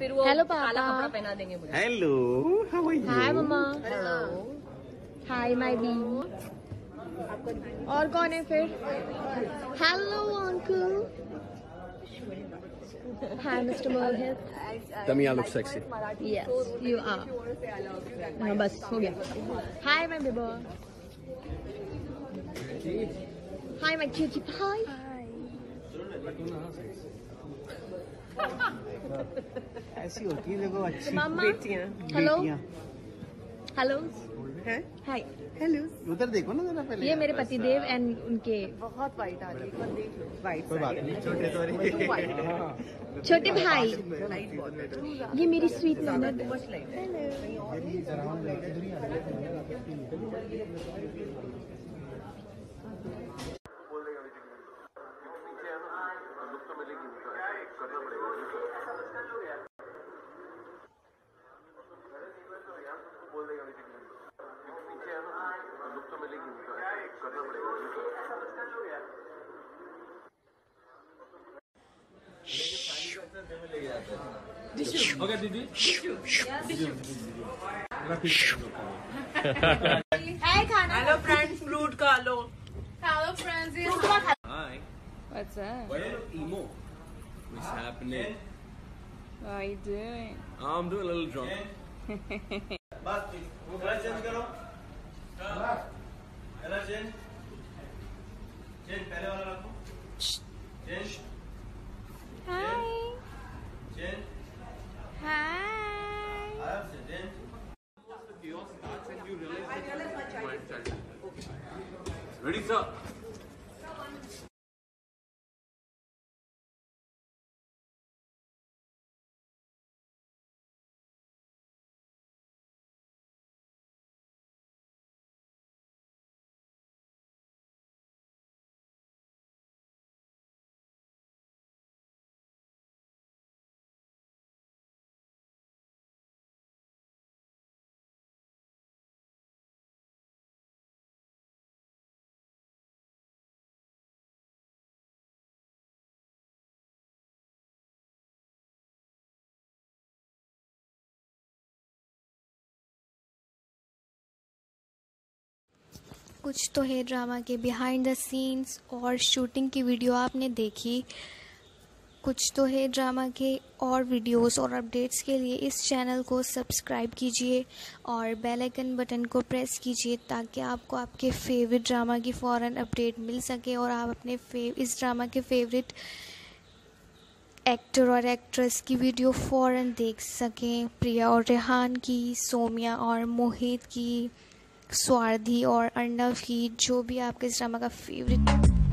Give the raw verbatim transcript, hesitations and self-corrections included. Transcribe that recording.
फिर वो हेलो काला पापा। कपड़ा पहना देंगे मुझे। Hello, how are you? Hi mamma. Hello. Hi my B. और कौन है फिर? Hello uncle. Hi mister Mohit. Tell look sexy. Yes you are. हाँ बस हो गया। Hi my Bebo. Hi my cutie pie. ऐसी होती है देखो अच्छी मम्मा। बेटियां। हेलो बेटियां। हेलो हैं? हाय। हेलो। उधर देखो ना जरा पहले। ये मेरे पति देव एंड उनके बहुत वाइट आ रही है, एक बार देख लो। वाइट कोई बात नहीं, छोटे तो वाइट। छोटे भाई। लाइट बहुत ये मेरी स्वीट ननद। मच लाइट है। Okay, Didi. हाय खाना। हेलो फ्रेंड्स, फ्रूट खा लो। Hello friends. Hi. What's up? Why are you emo? What's happening? What are you doing? Oh, I'm doing a little drunk. बस वो कलर चेंज करो। Colour change change पहले वाला रखो। Change Hi. Change Hi. आराम से चेंज। Ready, sir? कुछ तो है ड्रामा के बिहाइंड द सीन्स और शूटिंग की वीडियो आपने देखी। कुछ तो है ड्रामा के और वीडियोस और अपडेट्स के लिए इस चैनल को सब्सक्राइब कीजिए और बेल आइकन बटन को प्रेस कीजिए ताकि आपको आपके फेवरेट ड्रामा की फ़ौरन अपडेट मिल सके और आप अपने फेव इस ड्रामा के फेवरेट एक्टर और एक्ट्रेस की वीडियो फ़ौरन देख सकें। प्रिया और रेहान की, सोमिया और मोहित की, स्वार्थी और अर्णव की, जो भी आपके इस ड्रामा का फेवरेट